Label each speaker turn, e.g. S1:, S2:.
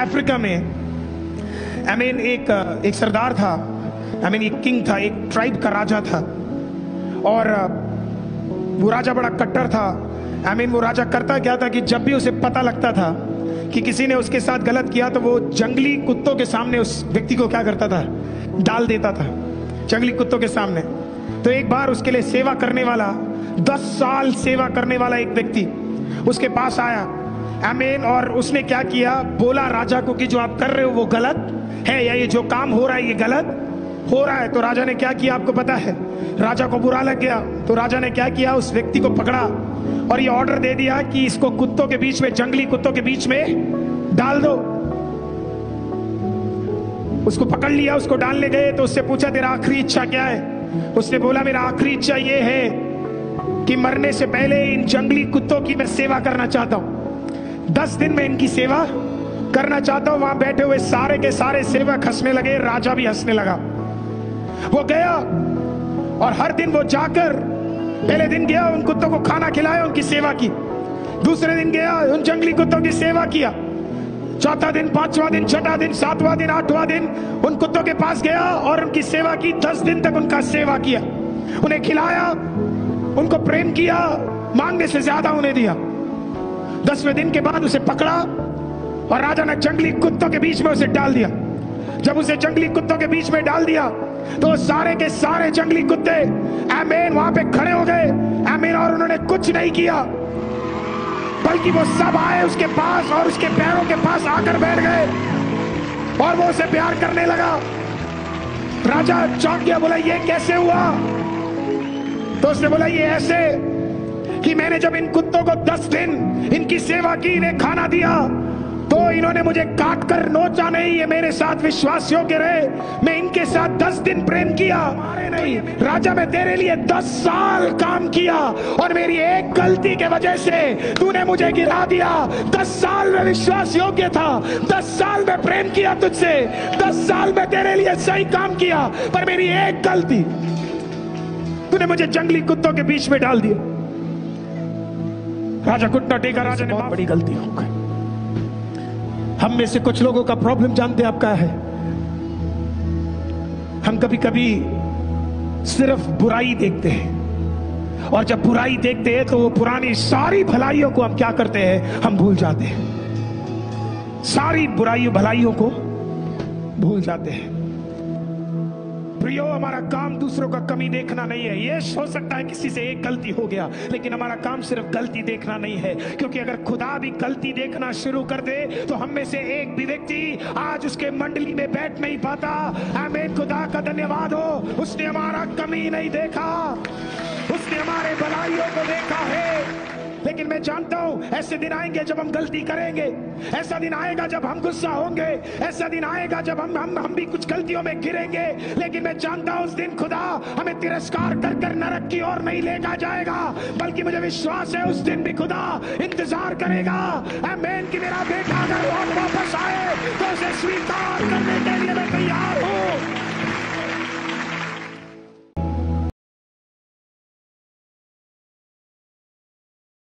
S1: Africa में एक सरदार था, एक किंग था, एक ट्राइब का राजा था। और वो राजा बड़ा कट्टर था। वो राजा करता क्या था कि जब भी उसे पता लगता था कि किसी ने उसके साथ गलत किया तो वो जंगली कुत्तों के सामने उस व्यक्ति को क्या करता था, डाल देता था जंगली कुत्तों के सामने। तो एक बार उसके लिए सेवा करने वाला, 10 साल सेवा करने वाला एक व्यक्ति उसके पास आया। और उसने क्या किया, बोला राजा को कि जो आप कर रहे हो वो गलत है, या ये जो काम हो रहा है ये गलत हो रहा है। तो राजा ने क्या किया आपको पता है? राजा को बुरा लग गया तो राजा ने क्या किया, उस व्यक्ति को पकड़ा और ये ऑर्डर दे दिया कि इसको कुत्तों के बीच में, जंगली कुत्तों के बीच में डाल दो। उसको पकड़ लिया, उसको डालने गए तो उससे पूछा तेरा आखिरी इच्छा क्या है? उसने बोला मेरा आखिरी इच्छा ये है कि मरने से पहले इन जंगली कुत्तों की मैं सेवा करना चाहता हूं। 10 दिन में इनकी सेवा करना चाहता हूं। वहां बैठे हुए सारे के सारे सेवक हंसने लगे, राजा भी हंसने लगा। वो गया और हर दिन वो जाकर, पहले दिन गया उन कुत्तों को खाना खिलाया, उनकी सेवा की। दूसरे दिन गया उन जंगली कुत्तों की सेवा किया। चौथा दिन, 5वां दिन, 6वां दिन, 7वां दिन, 8वां दिन उन कुत्तों के पास गया और उनकी सेवा की। 10 दिन तक उनका सेवा किया, उन्हें खिलाया, उनको प्रेम किया, मांगने से ज्यादा उन्हें दिया। 10वें दिन के बाद उसे पकड़ा और राजा ने जंगली कुत्तों के बीच में उसे डाल दिया। जब उसे जंगली कुत्तों के बीच में डाल दिया तो सारे के सारे जंगली कुत्ते वहां पे खड़े हो गए। और उन्होंने कुछ नहीं किया, बल्कि वो सब आए उसके पास और उसके पैरों के पास आकर बैठ गए और वो उसे प्यार करने लगा। राजा चौंक गया, बोला ये कैसे हुआ? तो उसने बोला ये ऐसे कि मैंने जब इन कुत्तों को 10 दिन इनकी सेवा की, इन्हें खाना दिया, तो इन्होंने मुझे काट कर नोचा नहीं, ये मेरे साथ विश्वास योग्य रहे। मैं इनके साथ 10 दिन प्रेम किया, मारे नहीं। राजा मैं तेरे लिए 10 साल काम किया और मेरी एक गलती के वजह से तूने मुझे गिरा दिया। 10 साल में विश्वास योग्य था, 10 साल में प्रेम किया तुझसे, 10 साल में तेरे लिए सही काम किया, पर मेरी एक गलती, तूने मुझे जंगली कुत्तों के बीच में डाल दिया। राजा घुटना टेका, राजा ने बहुत बड़ी गलती हो गई। हम में से कुछ लोगों का प्रॉब्लम जानते आप क्या है? हम कभी कभी सिर्फ बुराई देखते हैं और जब बुराई देखते हैं तो वो पुरानी सारी भलाइयों को हम क्या करते हैं, हम भूल जाते हैं। सारी बुराइयों भलाइयों को भूल जाते हैं। प्रियो, हमारा काम दूसरों का कमी देखना नहीं है। ये हो सकता है किसी से एक गलती हो गया, लेकिन हमारा काम सिर्फ गलती देखना नहीं है, क्योंकि अगर खुदा भी गलती देखना शुरू कर दे तो हम में से एक भी व्यक्ति आज उसके मंडली में बैठ नहीं पाता। आमीन। खुदा का धन्यवाद हो, उसने हमारा कमी नहीं देखा, उसने हमारे भलाइयों को देखा है। लेकिन मैं जानता हूं ऐसे दिन आएंगे जब हम गलती करेंगे, ऐसा दिन आएगा जब हम गुस्सा होंगे, ऐसा दिन आएगा जब हम भी कुछ गलतियों में गिरेंगे। लेकिन मैं जानता हूं उस दिन खुदा हमें तिरस्कार कर कर नरक की ओर नहीं लेकर जाएगा, बल्कि मुझे विश्वास है उस दिन भी खुदा इंतजार करेगा। आमीन कि मेरा बेटा अगर वापस आए तो उसे स्वीकार करने के